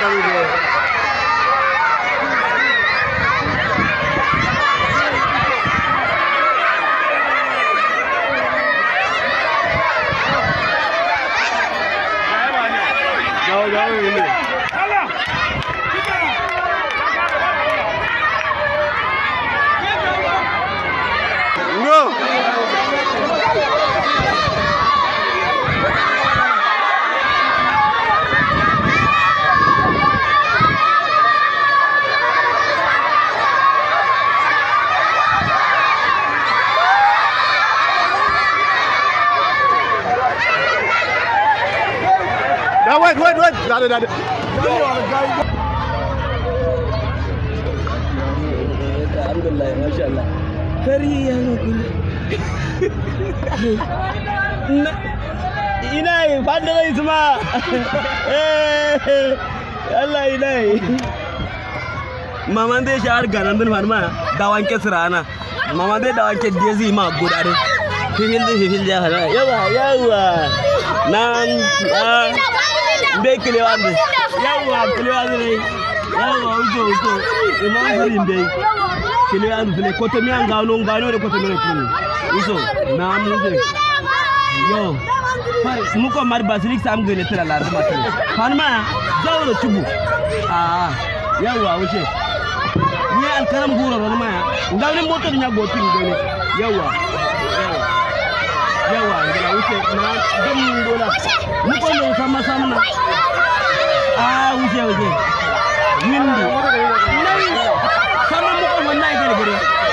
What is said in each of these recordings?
Wait. Ada. Alhamdulillah, masya Allah. Kari yang aku. Inai, pandai semua. Allah inai. Mama deh syar ganan dan mana? Dawan ke serana. Mama deh dawan ke desi mah godare. Hihil jahat. Yawa. Nan. Be kelewan deh. Yawa deh. Yawa ujo. Imam beri deh. Kelewan deh. Kote mi angano de kote mi pun. Ujo. Nam deh. Yo. Muko mari basilik sam gene tera la dama tera. Panma zawro chubu. Yawa ujo. Ni alkaram gura ma. Ngawne moto nya gotin gene. Yawa ngala ujo na dum ngola. Muko no sama na. Ujo. Windu. Sama muko wonnay gere.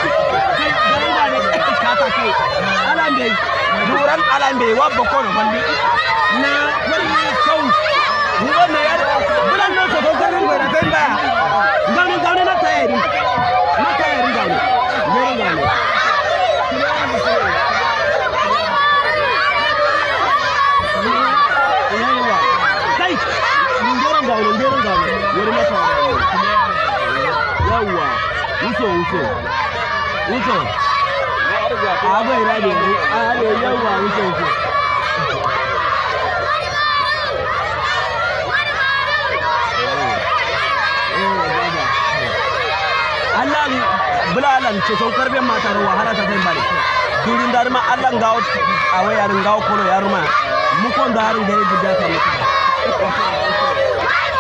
Kata ke. Alambe. Duran alambe wa bokono bandi. Na wari kau. Ngone ya. Bulan no ko garin bera temba. Ngane na tayari. Na tayari ngane. Ngane. Kai. Ngorong ngane. Wari na tayari. Yawa. Uso. Apa irade? Yawa uso. Allah bulalan ce son karbe matar wahala ta kai bari. Durin dar ma Allah ngawo awai yarin ngawo kono yaruma. Mu kon da harin gare gida ta ne.